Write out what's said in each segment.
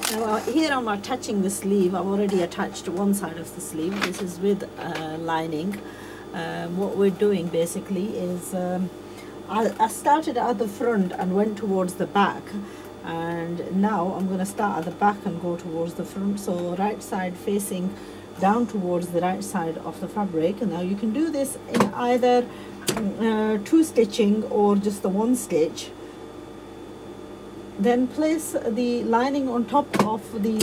Now here I'm attaching the sleeve. I've already attached one side of the sleeve. This is with lining. What we're doing basically is I started at the front and went towards the back, and now I'm going to start at the back and go towards the front, so right side facing down towards the right side of the fabric. And now you can do this in either two stitching or just the one stitch. Then place the lining on top of the,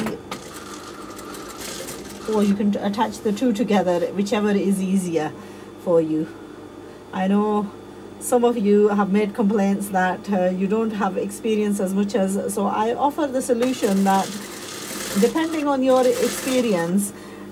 or you can attach the two together, whichever is easier for you. I know some of you have made complaints that you don't have experience as much as, so I offer the solution that depending on your experience,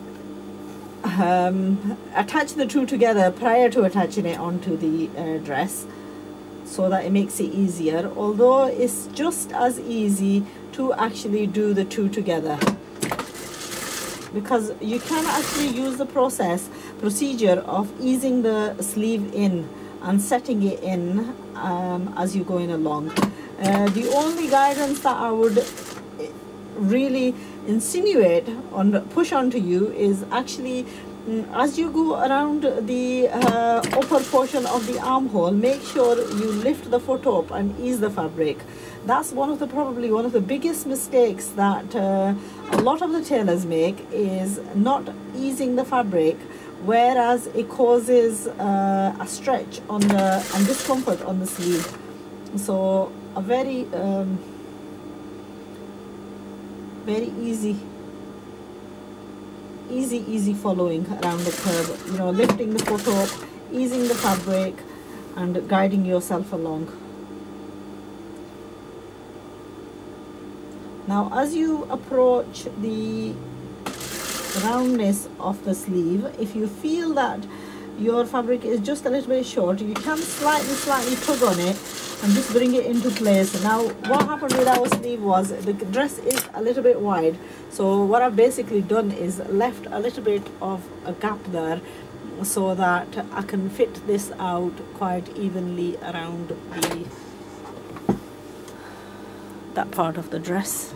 attach the two together prior to attaching it onto the dress, so that it makes it easier, although it's just as easy to actually do the two together, because you can actually use the procedure of easing the sleeve in and setting it in as you're going along. The only guidance that I would really insinuate on push onto you is actually as you go around the upper portion of the armhole, make sure you lift the foot up and ease the fabric. That's probably one of the biggest mistakes that a lot of the tailors make, is not easing the fabric, whereas it causes a stretch on the and discomfort on the sleeve. So a very easy following around the curve, you know, lifting the foot up, easing the fabric and guiding yourself along. Now as you approach the roundness of the sleeve, if you feel that your fabric is just a little bit short, you can slightly tug on it and just bring it into place. Now what happened with our sleeve was the dress is a little bit wide, so what I've basically done is left a little bit of a gap there so that I can fit this out quite evenly around that part of the dress.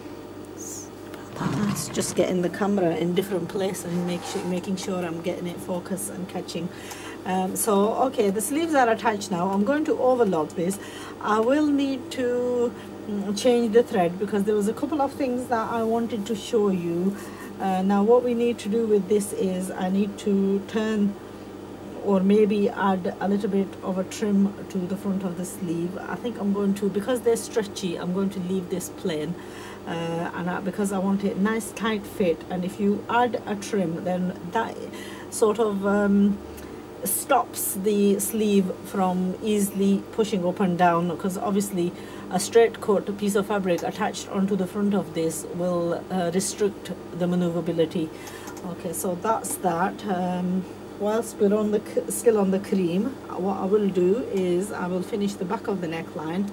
That's just getting the camera in different places and making sure I'm getting it focused and catching. So okay, the sleeves are attached now. I'm going to overlock this. I will need to change the thread because there was a couple of things that I wanted to show you. Now what we need to do with this is I need to turn or maybe add a little bit of a trim to the front of the sleeve. I think I'm going to, because they're stretchy, I'm going to leave this plain. Because I want it nice tight fit, and if you add a trim then that sort of stops the sleeve from easily pushing up and down, because obviously a straight cut piece of fabric attached onto the front of this will restrict the maneuverability. Okay, so that's that. Whilst we're still on the cream, what I will do is I will finish the back of the neckline.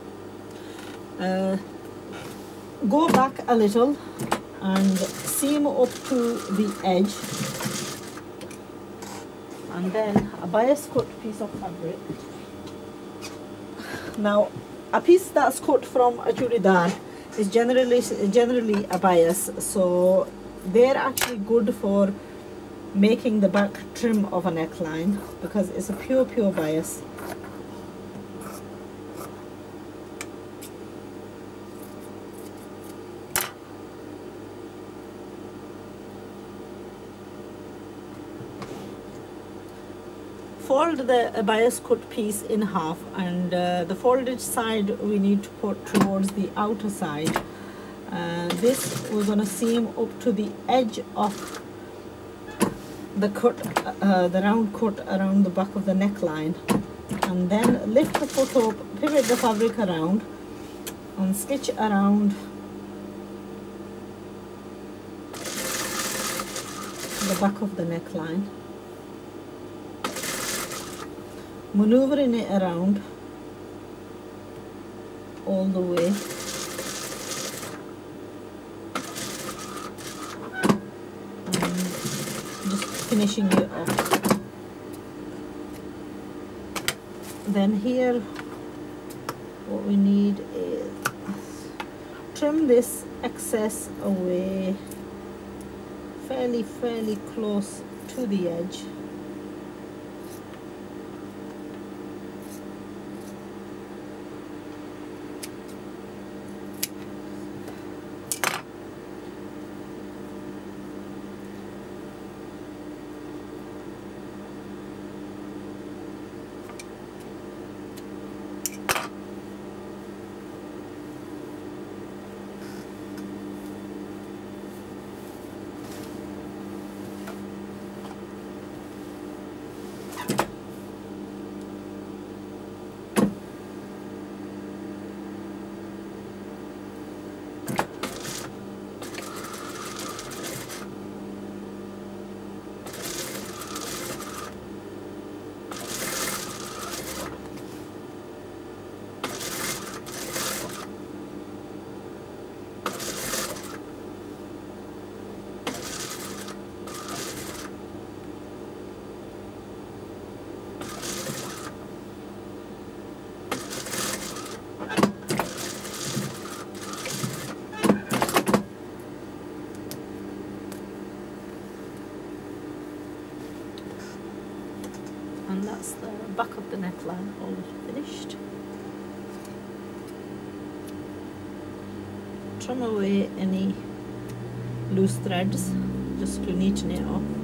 Go back a little and seam up to the edge, and then a bias cut piece of fabric. Now a piece that's cut from a churidar is generally a bias, so they're actually good for making the back trim of a neckline because it's a pure bias. Fold the bias cut piece in half, and the folded side we need to put towards the outer side. This we're going to seam up to the edge of the cut, the round cut around the back of the neckline, and then lift the foot up, pivot the fabric around and stitch around the back of the neckline, maneuvering it around all the way, and just finishing it off. Then here what we need is trim this excess away fairly close to the edge. And that's the back of the neckline all finished. Trim away any loose threads just to neaten it up.